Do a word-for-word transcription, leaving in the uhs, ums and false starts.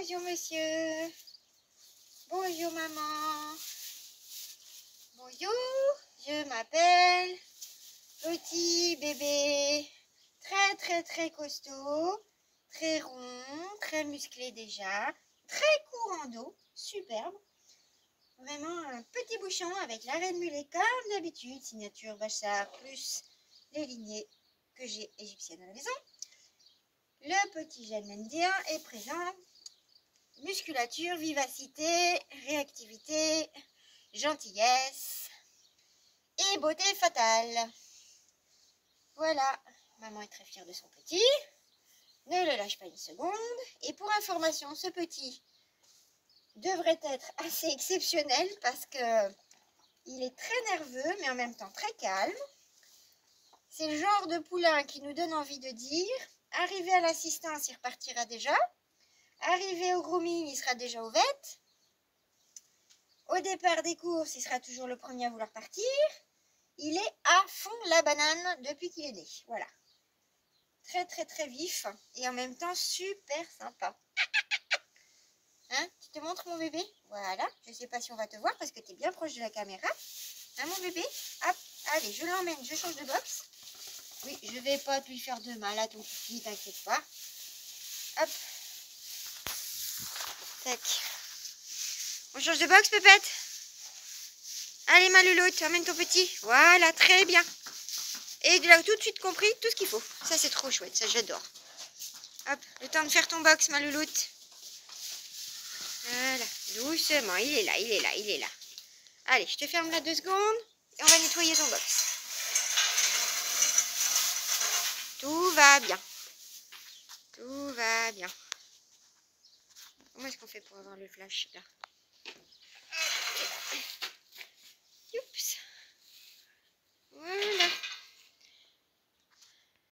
Bonjour monsieur. Bonjour maman. Bonjour, je m'appelle Petit bébé. Très très très costaud, très rond, très musclé déjà, très courant d'eau, superbe. Vraiment un petit bouchon avec l'arrêt de mulet comme d'habitude, signature Bachar plus les lignées que j'ai égyptiennes à la maison. Le petit gène indien est présent. Musculature, vivacité, réactivité, gentillesse et beauté fatale. Voilà, maman est très fière de son petit. Ne le lâche pas une seconde. Et pour information, ce petit devrait être assez exceptionnel parce que il est très nerveux mais en même temps très calme. C'est le genre de poulain qui nous donne envie de dire arrivé à l'assistance, il repartira déjà. Arrivé au grooming, il sera déjà au vet. Au départ des courses, il sera toujours le premier à vouloir partir. Il est à fond la banane depuis qu'il est né. Voilà. Très très très vif et en même temps super sympa. Hein, tu te montres mon bébé? Voilà. Je ne sais pas si on va te voir parce que tu es bien proche de la caméra. Hein mon bébé? Hop, allez, je l'emmène, je change de box. Oui, je vais pas te lui faire de mal à ton petit, t'inquiète pas. Hop. Tac. On change de box, Pépette? Allez, ma louloute, emmène ton petit. Voilà, très bien. Et il a tout de suite compris tout ce qu'il faut. Ça, c'est trop chouette, ça, j'adore. Hop, le temps de faire ton box, ma louloute. Voilà, doucement, il est là, il est là, il est là. Allez, je te ferme là deux secondes et on va nettoyer ton box. Tout va bien. Tout va bien. Comment est-ce qu'on fait pour avoir le flash, là?